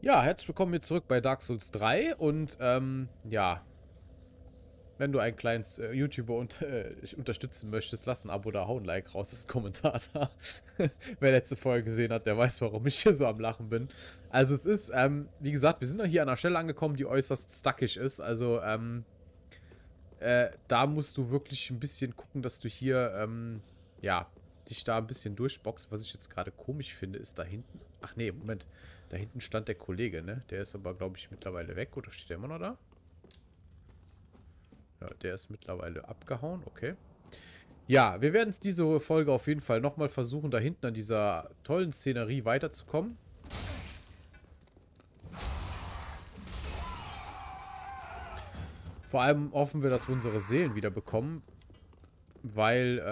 Ja, herzlich willkommen hier zurück bei Dark Souls 3 und ja, wenn du einen kleinen YouTuber unterstützen möchtest, lass ein Abo da, hau ein Like raus, das ist ein Kommentar da. Wer letzte Folge gesehen hat, der weiß, warum ich hier so am Lachen bin. Also es ist, wie gesagt, wir sind hier an einer Stelle angekommen, die äußerst stuckig ist, also da musst du wirklich ein bisschen gucken, dass du hier, ja, dich da ein bisschen durchboxst. Was ich jetzt gerade komisch finde, ist da hinten. Ach nee, Moment. Da hinten stand der Kollege, ne? Der ist aber, glaube ich, mittlerweile weg. Oder steht der immer noch da? Ja, der ist mittlerweile abgehauen. Okay. Ja, wir werden es diese Folge auf jeden Fall nochmal versuchen, da hinten an dieser tollen Szenerie weiterzukommen. Vor allem hoffen wir, dass wir unsere Seelen wieder bekommen. Weil,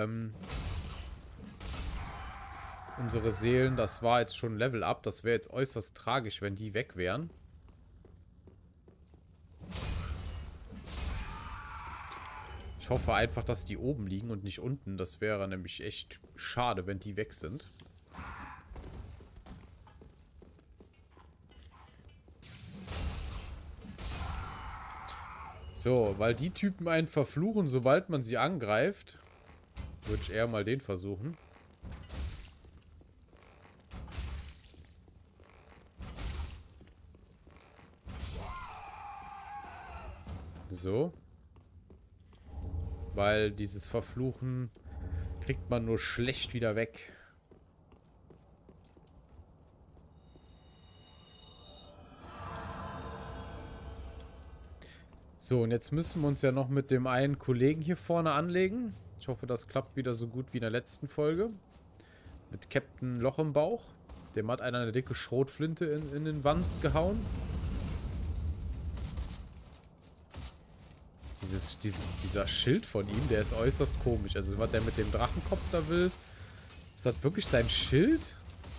unsere Seelen, das war jetzt schon Level Up. Das wäre jetzt äußerst tragisch, wenn die weg wären. Ich hoffe einfach, dass die oben liegen und nicht unten. Das wäre nämlich echt schade, wenn die weg sind. So, weil die Typen einen verfluchen, sobald man sie angreift, würde ich eher mal den versuchen. So. Weil dieses Verfluchen kriegt man nur schlecht wieder weg. So, und jetzt müssen wir uns ja noch mit dem einen Kollegen hier vorne anlegen. Ich hoffe, das klappt wieder so gut wie in der letzten Folge. Mit Captain Loch im Bauch. Dem hat einer eine dicke Schrotflinte in den Wanst gehauen. Dieser Schild von ihm, der ist äußerst komisch. Also, was der mit dem Drachenkopf da will. Ist das wirklich sein Schild?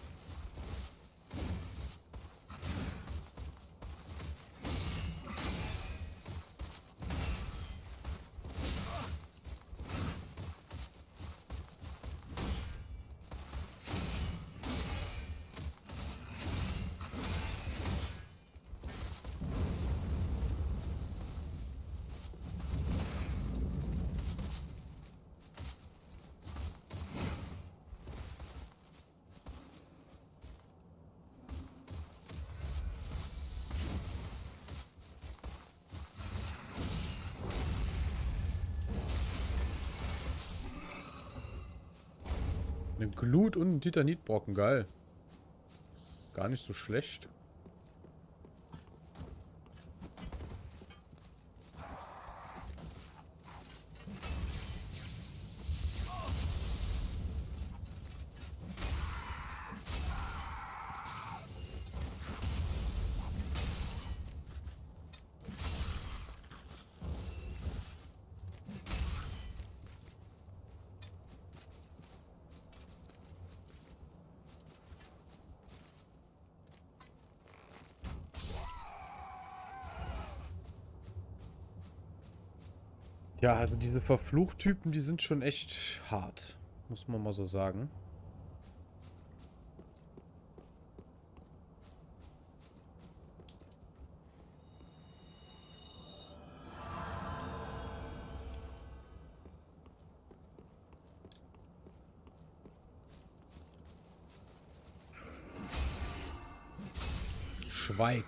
Eine Glut und ein Titanitbrocken, geil. Gar nicht so schlecht. Ja, also diese Verfluchtypen, die sind schon echt hart. Muss man mal so sagen. Schweig.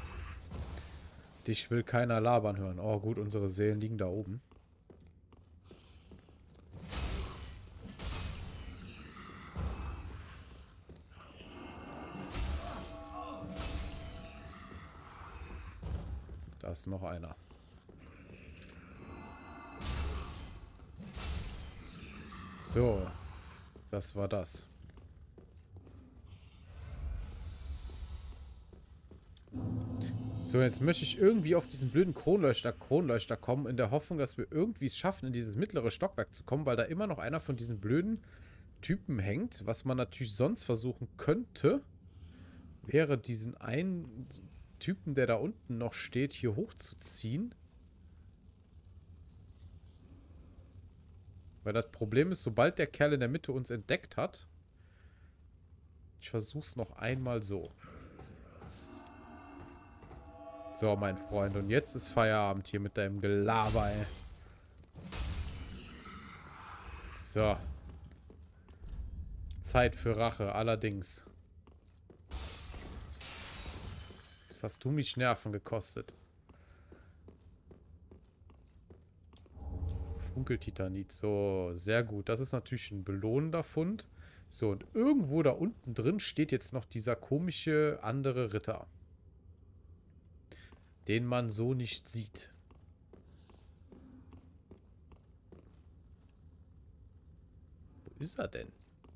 Dich will keiner labern hören. Oh gut, unsere Seelen liegen da oben. Da ist noch einer. So. Das war das. So, jetzt möchte ich irgendwie auf diesen blöden Kronleuchter kommen, in der Hoffnung, dass wir irgendwie es schaffen, in dieses mittlere Stockwerk zu kommen, weil da immer noch einer von diesen blöden Typen hängt. Was man natürlich sonst versuchen könnte, wäre diesen einen Typen, der da unten noch steht, hier hochzuziehen. Weil das Problem ist, sobald der Kerl in der Mitte uns entdeckt hat, ich versuch's noch einmal so. So, mein Freund. Und jetzt ist Feierabend hier mit deinem Gelaber, ey. So. Zeit für Rache, allerdings. Was hast du mich Nerven gekostet? Funkeltitanit. So, sehr gut. Das ist natürlich ein belohnender Fund. So, und irgendwo da unten drin steht jetzt noch dieser komische andere Ritter. Den man so nicht sieht. Wo ist er denn?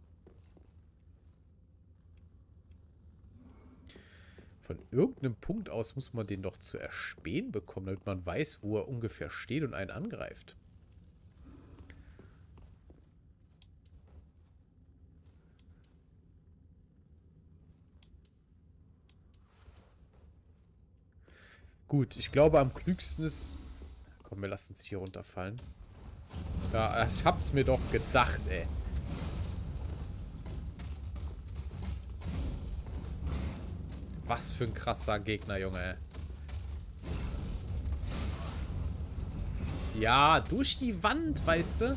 Von irgendeinem Punkt aus muss man den doch zu erspähen bekommen, damit man weiß, wo er ungefähr steht und einen angreift. Gut, ich glaube am klügsten ist... Komm, wir lassen es hier runterfallen. Ja, ich hab's mir doch gedacht, ey. Was für ein krasser Gegner, Junge. Ja, durch die Wand, weißt du?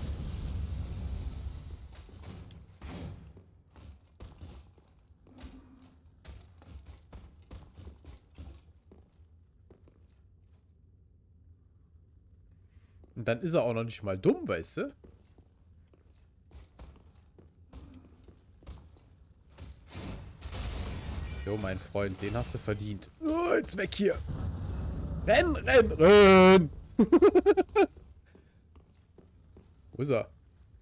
Und dann ist er auch noch nicht mal dumm, weißt du? Jo, mein Freund, den hast du verdient. Oh, jetzt weg hier. Renn, renn, renn. Wo ist er?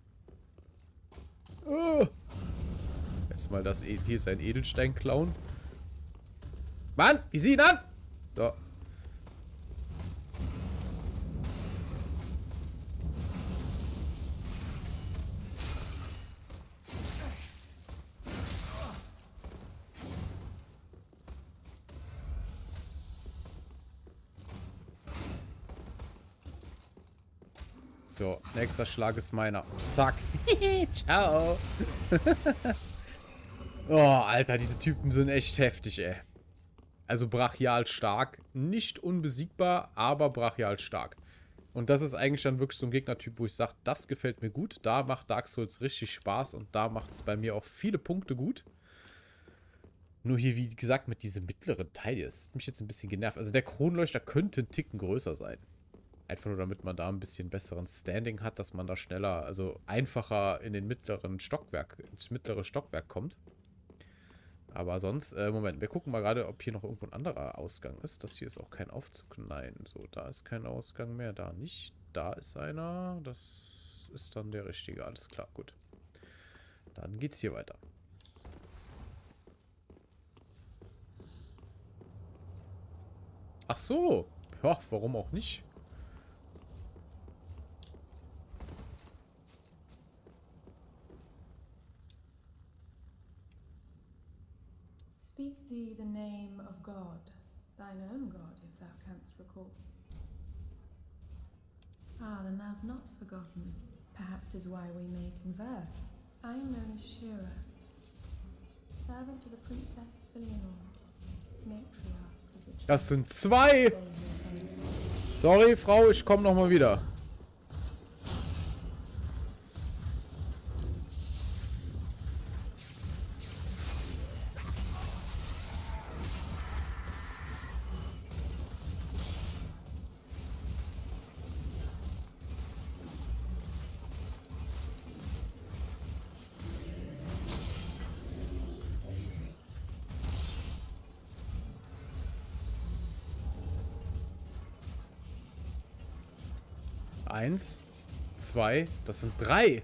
Oh. Erstmal das... Hier ist ein Edelstein klauen. Mann, wie sieht ihn an? So. So, nächster Schlag ist meiner. Zack. Ciao. Oh, Alter, diese Typen sind echt heftig, ey. Also brachial stark. Nicht unbesiegbar, aber brachial stark. Und das ist eigentlich dann wirklich so ein Gegnertyp, wo ich sage, das gefällt mir gut. Da macht Dark Souls richtig Spaß und da macht es bei mir auch viele Punkte gut. Nur hier, wie gesagt, mit diesem mittleren Teil hier, das hat mich jetzt ein bisschen genervt. Also der Kronleuchter könnte ein Ticken größer sein. Einfach nur, damit man da ein bisschen besseren Standing hat, dass man da schneller, also einfacher in den mittleren Stockwerk, ins mittlere Stockwerk kommt. Aber sonst, Moment, wir gucken mal gerade, ob hier noch irgendwo ein anderer Ausgang ist. Das hier ist auch kein Aufzug. Nein, so, da ist kein Ausgang mehr, da nicht. Da ist einer, das ist dann der richtige, alles klar, gut. Dann geht's hier weiter. Ach so, ja, warum auch nicht? Speak thee the name of God, thine own God, if thou canst recall. Ah, then thou'st not forgotten. Perhaps 'tis why we may converse. I am known as Shira, servant to the Princess Filianor, matriarch of the Das sind zwei! Sorry, Frau, ich komme nochmal wieder. Eins, zwei, das sind drei.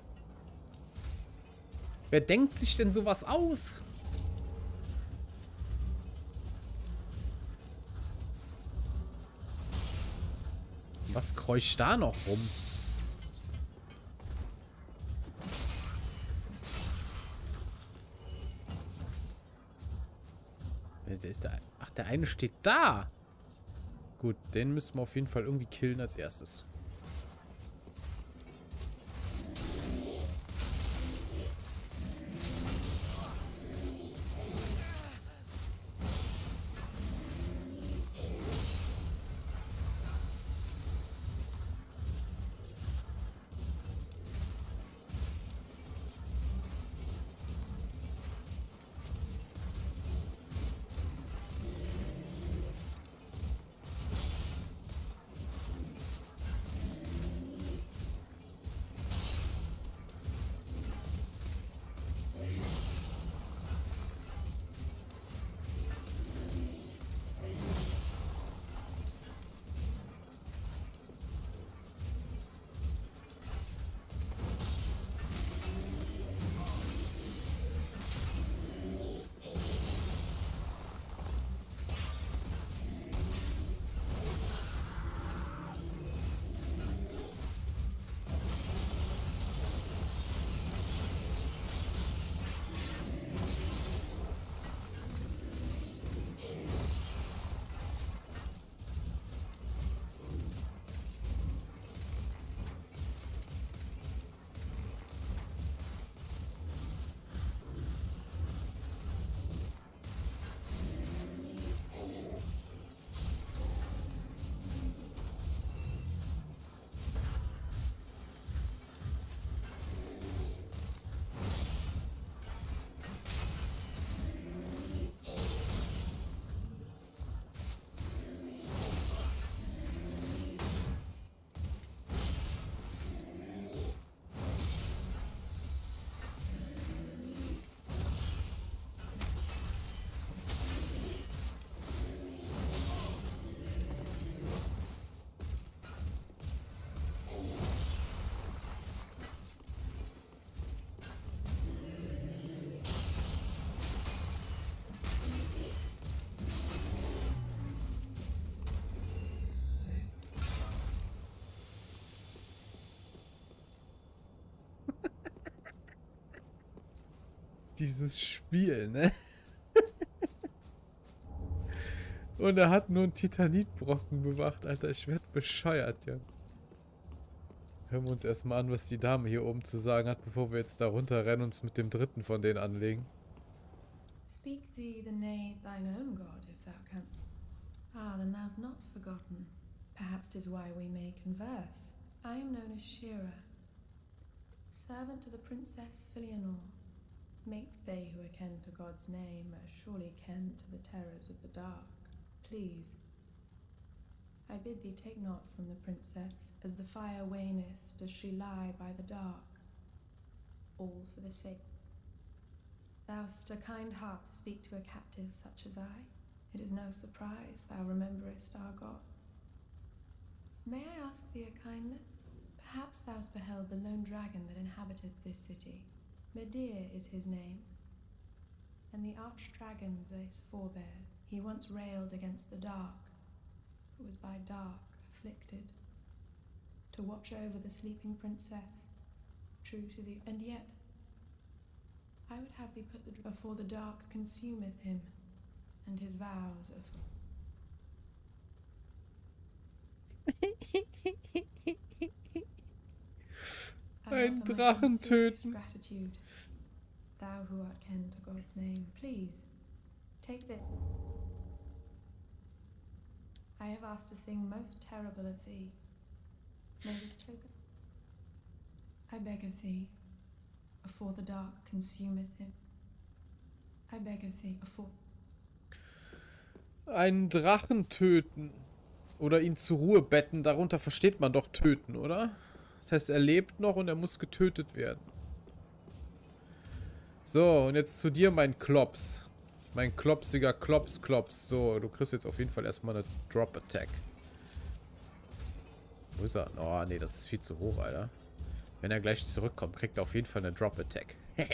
Wer denkt sich denn sowas aus? Was kreucht da noch rum? Ach, der eine steht da. Gut, den müssen wir auf jeden Fall irgendwie killen als erstes. dieses Spiel, ne? Und er hat nur einen Titanitbrocken bewacht, Alter. Ich werd bescheuert, ja. Hören wir uns erstmal an, was die Dame hier oben zu sagen hat, bevor wir jetzt da runterrennen und uns mit dem dritten von denen anlegen. Speak thee the name thine own god, if thou canst. Ah, then thou's not forgotten. Perhaps 'tis why we may converse. I am known as Shira, servant to the Princess Filianor. Make they who are ken to God's name are surely ken to the terrors of the dark. Please, I bid thee take not from the princess, as the fire waneth, does she lie by the dark. All for the sake. Thou'st a kind heart to speak to a captive such as I. It is no surprise thou rememberest our God. May I ask thee a kindness? Perhaps thou'st beheld the lone dragon that inhabiteth this city. Medir is his name, and the arch-dragons are his forebears. He once railed against the dark, but was by dark afflicted, to watch over the sleeping princess, true to the... And yet, I would have thee put the... before the dark consumeth him, and his vows of... Ein Drachen töten. Gratitude. Thou who art ken to God's name, please, take this. I have asked a thing most terrible of thee. May this token... I beg of thee, afore the dark consumeth him. I beg of thee, afore... Einen Drachen töten. Oder ihn zur Ruhe betten. Darunter versteht man doch töten, oder? Das heißt, er lebt noch und er muss getötet werden. So, und jetzt zu dir, mein Klops. Mein klopsiger Klops. So, du kriegst jetzt auf jeden Fall erstmal eine Drop-Attack. Wo ist er? Oh, nee, das ist viel zu hoch, Alter. Wenn er gleich zurückkommt, kriegt er auf jeden Fall eine Drop-Attack.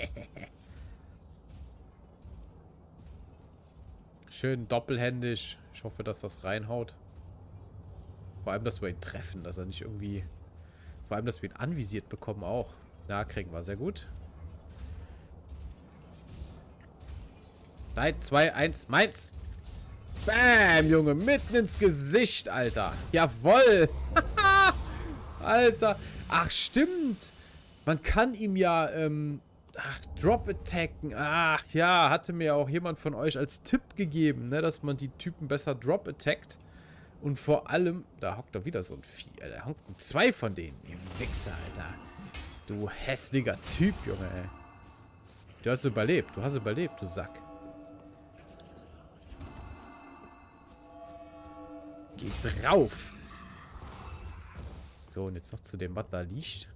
Schön doppelhändig. Ich hoffe, dass das reinhaut. Vor allem, dass wir ihn treffen, dass er nicht irgendwie... Vor allem, dass wir ihn anvisiert bekommen auch. Ja, kriegen wir. Sehr gut. 3, 2, 1, meins. Bam, Junge. Mitten ins Gesicht, Alter. Jawoll. Alter. Ach, stimmt. Man kann ihm ja, Drop-Attacken. Ach, ja. Hatte mir auch jemand von euch als Tipp gegeben, ne, dass man die Typen besser Drop-Attackt. Und vor allem, da hockt doch wieder so ein Vieh, Alter. Da hocken 2 von denen. Ihr Wichser, Alter. Du hässlicher Typ, Junge, ey. Du hast überlebt, du Sack. Geh drauf. So, und jetzt noch zu dem, was da liegt.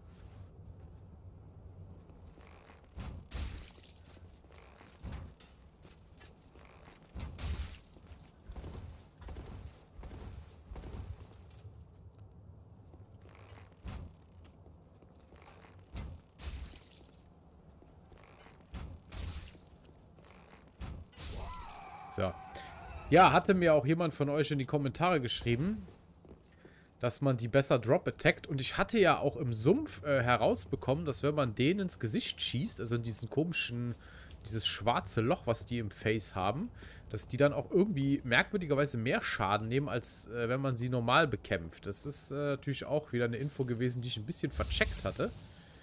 So. Ja, hatte mir auch jemand von euch in die Kommentare geschrieben, dass man die besser drop-attackt. Und ich hatte ja auch im Sumpf herausbekommen, dass wenn man denen ins Gesicht schießt, also in diesen komischen, dieses schwarze Loch, was die im Face haben, dass die dann auch irgendwie merkwürdigerweise mehr Schaden nehmen, als wenn man sie normal bekämpft. Das ist natürlich auch wieder eine Info gewesen, die ich ein bisschen vercheckt hatte.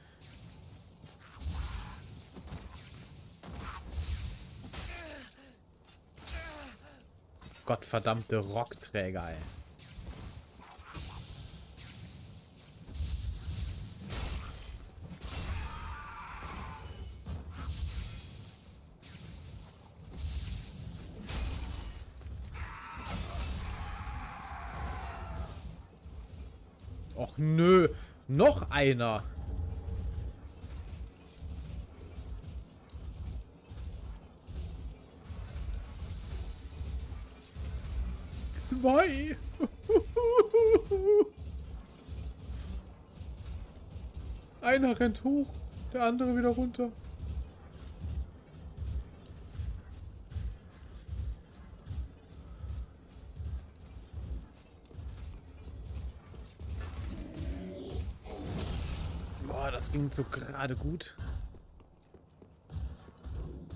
Gottverdammte Rockträger, ey. Och nö, noch einer. Zwei. Einer rennt hoch, der andere wieder runter. Boah, das ging so gerade gut.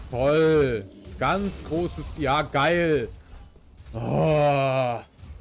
Toll. Ganz großes... Ja, geil. Oh.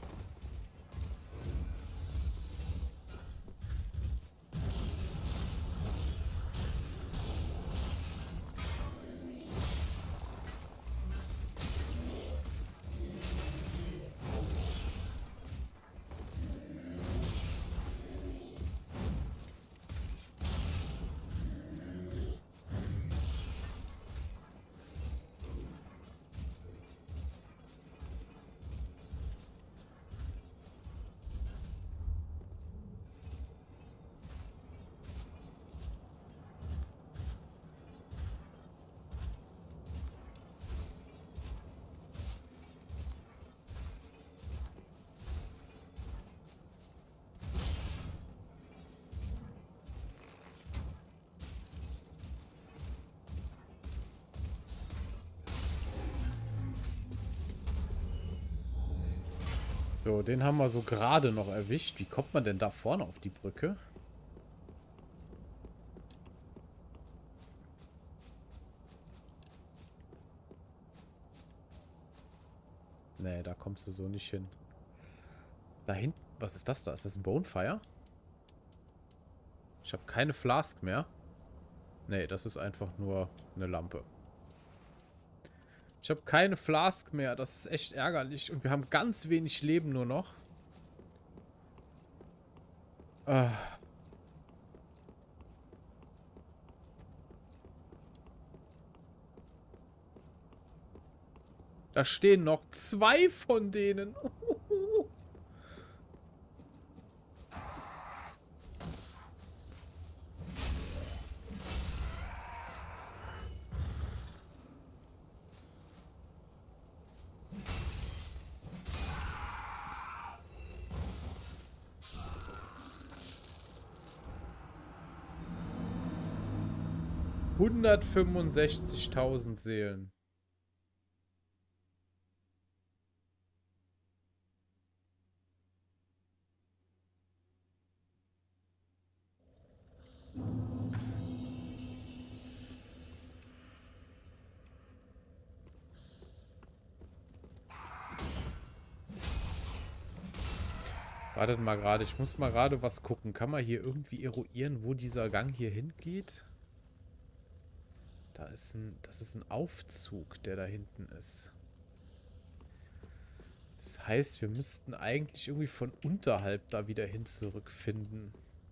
So, den haben wir so gerade noch erwischt. Wie kommt man denn da vorne auf die Brücke? Nee, da kommst du so nicht hin. Da hinten, was ist das da? Ist das ein Bonefire? Ich habe keine Flask mehr. Nee, das ist einfach nur eine Lampe. Ich habe keine Flask mehr. Das ist echt ärgerlich. Und wir haben ganz wenig Leben nur noch. Ah. Da stehen noch 2 von denen. 165.000 Seelen. Wartet mal gerade, ich muss mal gerade was gucken. Kann man hier irgendwie eruieren, wo dieser Gang hier hingeht? Das ist ein Aufzug, der da hinten ist. Das heißt, wir müssten eigentlich irgendwie von unterhalb da wieder hin zurückfinden.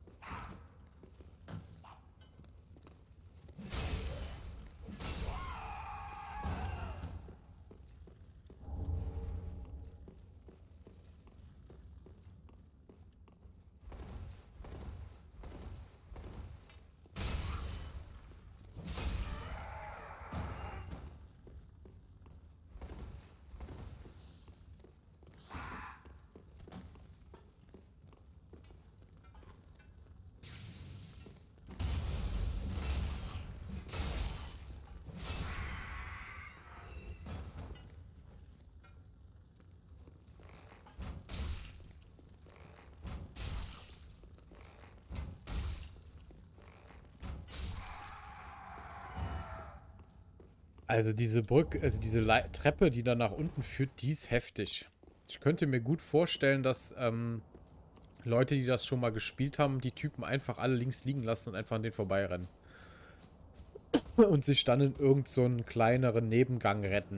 Also diese Brücke, also diese Treppe, die da nach unten führt, die ist heftig. Ich könnte mir gut vorstellen, dass Leute, die das schon mal gespielt haben, die Typen einfach alle links liegen lassen und einfach an denen vorbeirennen. Und sich dann in irgend so einen kleineren Nebengang retten.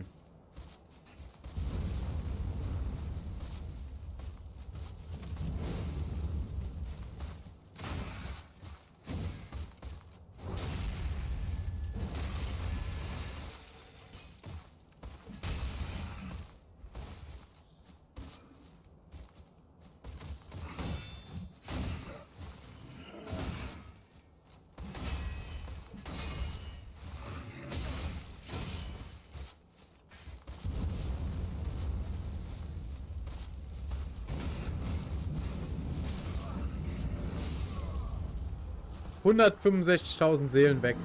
...165.000 Seelen weg.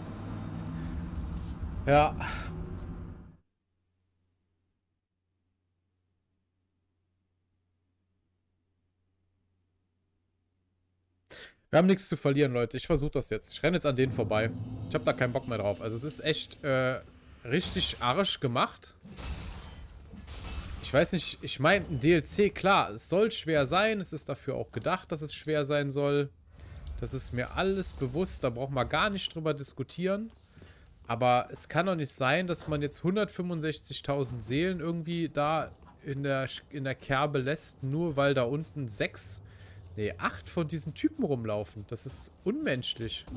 Ja. Wir haben nichts zu verlieren, Leute. Ich versuche das jetzt. Ich renne jetzt an denen vorbei. Ich habe da keinen Bock mehr drauf. Also es ist echt richtig Arsch gemacht. Ich weiß nicht, ich meine, ein DLC, klar, es soll schwer sein. Es ist dafür auch gedacht, dass es schwer sein soll. Das ist mir alles bewusst. Da braucht man gar nicht drüber diskutieren. Aber es kann doch nicht sein, dass man jetzt 165.000 Seelen irgendwie da in der Kerbe lässt, nur weil da unten 8 von diesen Typen rumlaufen. Das ist unmenschlich.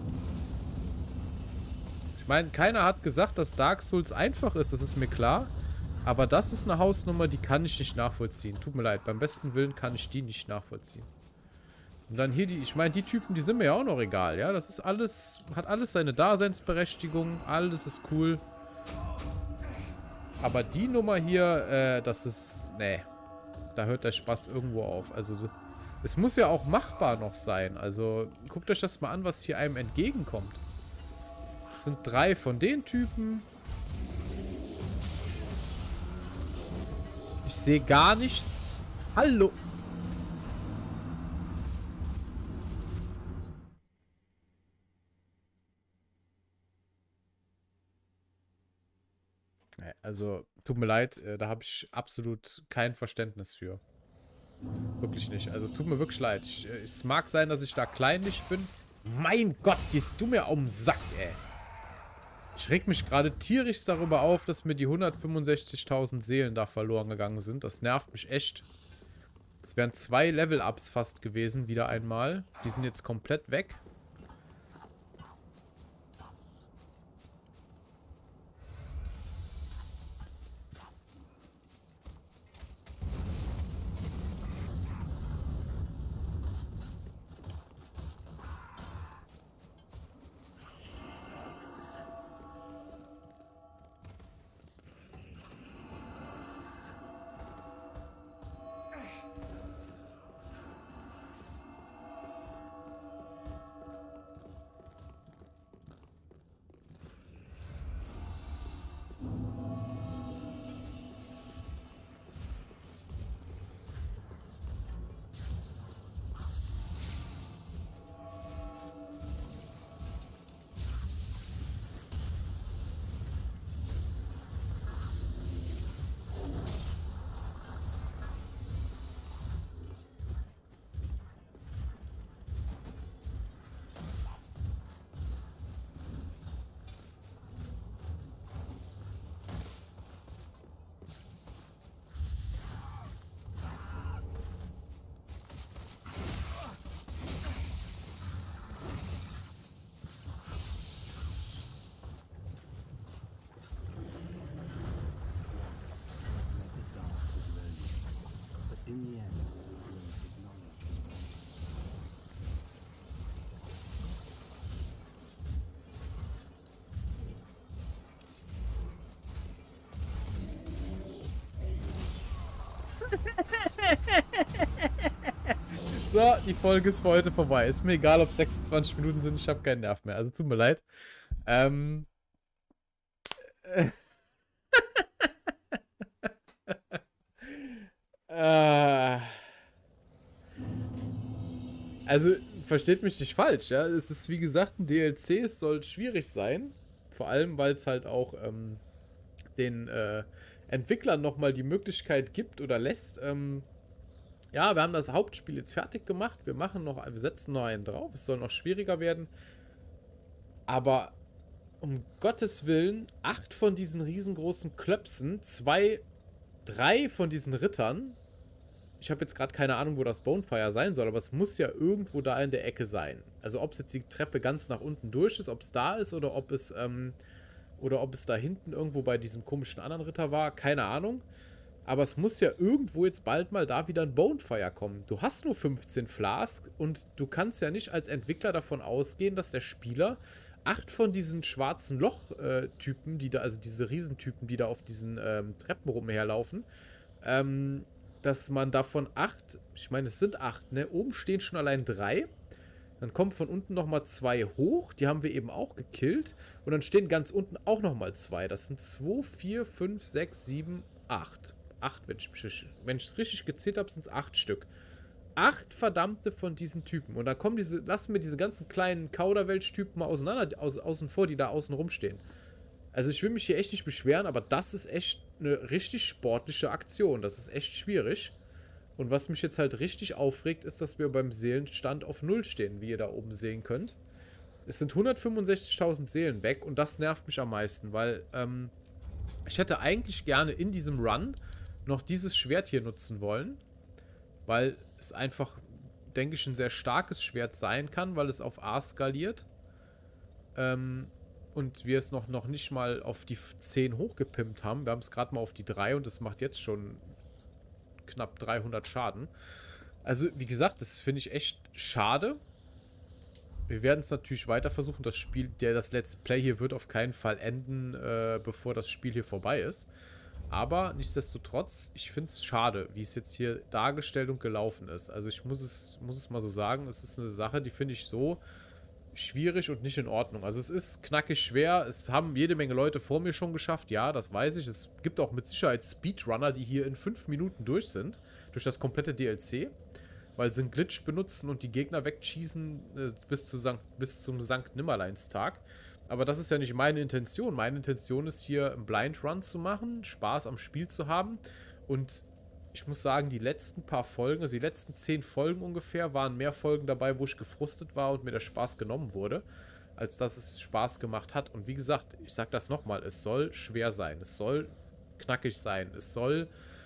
Ich meine, keiner hat gesagt, dass Dark Souls einfach ist, das ist mir klar. Aber das ist eine Hausnummer, die kann ich nicht nachvollziehen. Tut mir leid, beim besten Willen kann ich die nicht nachvollziehen. Und dann hier ich meine, die Typen, die sind mir ja auch noch egal, ja. Das ist alles, hat alles seine Daseinsberechtigung, alles ist cool. Aber die Nummer hier, das ist, nee, da hört der Spaß irgendwo auf. Also, es muss ja auch machbar noch sein. Also, guckt euch das mal an, was hier einem entgegenkommt. Das sind 3 von den Typen. Ich sehe gar nichts. Hallo. Also, tut mir leid, da habe ich absolut kein Verständnis für. Wirklich nicht. Also, es tut mir wirklich leid. Es mag sein, dass ich da kleinlich bin. Mein Gott, gehst du mir auf den Sack, ey. Ich reg mich gerade tierisch darüber auf, dass mir die 165.000 Seelen da verloren gegangen sind. Das nervt mich echt. Es wären 2 Level-Ups fast gewesen, wieder einmal. Die sind jetzt komplett weg. So, die Folge ist für heute vorbei. Ist mir egal, ob 26 Minuten sind, ich habe keinen Nerv mehr. Also tut mir leid. Also, versteht mich nicht falsch, ja. Es ist, wie gesagt, ein DLC, es soll schwierig sein. Vor allem, weil es halt auch den Entwicklern nochmal die Möglichkeit gibt oder lässt, ja, wir haben das Hauptspiel jetzt fertig gemacht. Wir setzen noch einen drauf. Es soll noch schwieriger werden. Aber um Gottes Willen, 8 von diesen riesengroßen Klöpsen, 3 von diesen Rittern. Ich habe jetzt gerade keine Ahnung, wo das Bonefire sein soll, aber es muss ja irgendwo da in der Ecke sein. Also ob es jetzt die Treppe ganz nach unten durch ist, ob es da ist oder ob es da hinten irgendwo bei diesem komischen anderen Ritter war, keine Ahnung. Aber es muss ja irgendwo jetzt bald mal da wieder ein Bonefire kommen. Du hast nur 15 Flasks und du kannst ja nicht als Entwickler davon ausgehen, dass der Spieler 8 von diesen schwarzen Loch-Typen, also diese Riesentypen, die da auf diesen Treppen rumherlaufen, dass man davon 8, ich meine, es sind 8, ne? Oben stehen schon allein 3. Dann kommen von unten nochmal 2 hoch. Die haben wir eben auch gekillt. Und dann stehen ganz unten auch nochmal 2. Das sind 2, 4, 5, 6, 7, 8. 8, wenn ich es richtig gezählt habe, sind es 8 Stück. 8 verdammte von diesen Typen. Und dann lassen wir diese ganzen kleinen Kauderwelsch-Typen mal außen vor, die da außen rumstehen. Also ich will mich hier echt nicht beschweren, aber das ist echt eine richtig sportliche Aktion. Das ist echt schwierig. Und was mich jetzt halt richtig aufregt, ist, dass wir beim Seelenstand auf Null stehen, wie ihr da oben sehen könnt. Es sind 165.000 Seelen weg und das nervt mich am meisten, weil ich hätte eigentlich gerne in diesem Run noch dieses Schwert hier nutzen wollen, weil es einfach, denke ich, ein sehr starkes Schwert sein kann, weil es auf A skaliert. Und wir es noch nicht mal auf die 10 hochgepimpt haben. Wir haben es gerade mal auf die 3 und es macht jetzt schon knapp 300 Schaden. Also, wie gesagt, das finde ich echt schade. Wir werden es natürlich weiter versuchen. Das Let's Play hier wird auf keinen Fall enden, bevor das Spiel hier vorbei ist. Aber nichtsdestotrotz, ich finde es schade, wie es jetzt hier dargestellt und gelaufen ist. Also ich muss es mal so sagen, es ist eine Sache, die finde ich so schwierig und nicht in Ordnung. Also es ist knackig schwer. Es haben jede Menge Leute vor mir schon geschafft. Ja, das weiß ich. Es gibt auch mit Sicherheit Speedrunner, die hier in 5 Minuten durch sind. Durch das komplette DLC. Weil sie einen Glitch benutzen und die Gegner wegschießen bis zum Sankt Nimmerleinstag. Aber das ist ja nicht meine Intention. Meine Intention ist hier einen Blind Run zu machen, Spaß am Spiel zu haben. Und ich muss sagen, die letzten paar Folgen, also die letzten 10 Folgen ungefähr, waren mehr Folgen dabei, wo ich gefrustet war und mir der Spaß genommen wurde, als dass es Spaß gemacht hat. Und wie gesagt, ich sag das nochmal, es soll schwer sein, es soll knackig sein, es soll,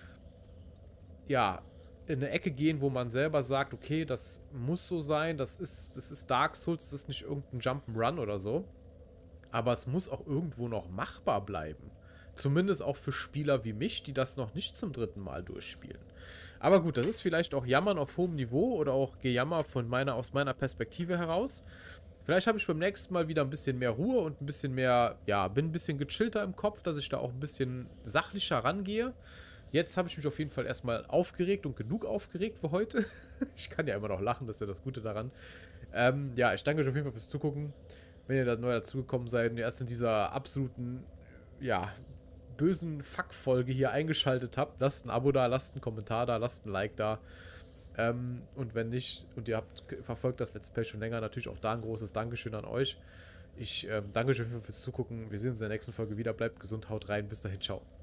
ja, in eine Ecke gehen, wo man selber sagt, okay, das muss so sein, das ist Dark Souls, das ist nicht irgendein Jump'n'Run oder so. Aber es muss auch irgendwo noch machbar bleiben. Zumindest auch für Spieler wie mich, die das noch nicht zum 3. Mal durchspielen. Aber gut, das ist vielleicht auch Jammern auf hohem Niveau oder auch Gejammer aus meiner Perspektive heraus. Vielleicht habe ich beim nächsten Mal wieder ein bisschen mehr Ruhe und ein bisschen mehr, ja, bin ein bisschen gechillter im Kopf, dass ich da auch ein bisschen sachlicher rangehe. Jetzt habe ich mich auf jeden Fall erstmal aufgeregt und genug aufgeregt für heute. Ich kann ja immer noch lachen, das ist ja das Gute daran. Ja, ich danke euch auf jeden Fall fürs Zugucken. Wenn ihr da neu dazugekommen seid und ihr erst in dieser absoluten, ja, bösen Fuck-Folge hier eingeschaltet habt, lasst ein Abo da, lasst einen Kommentar da, lasst ein Like da. Und wenn nicht, und ihr verfolgt das Let's Play schon länger, natürlich auch da ein großes Dankeschön an euch. Ich danke euch auf jeden Fall fürs Zugucken. Wir sehen uns in der nächsten Folge wieder. Bleibt gesund, haut rein. Bis dahin, ciao.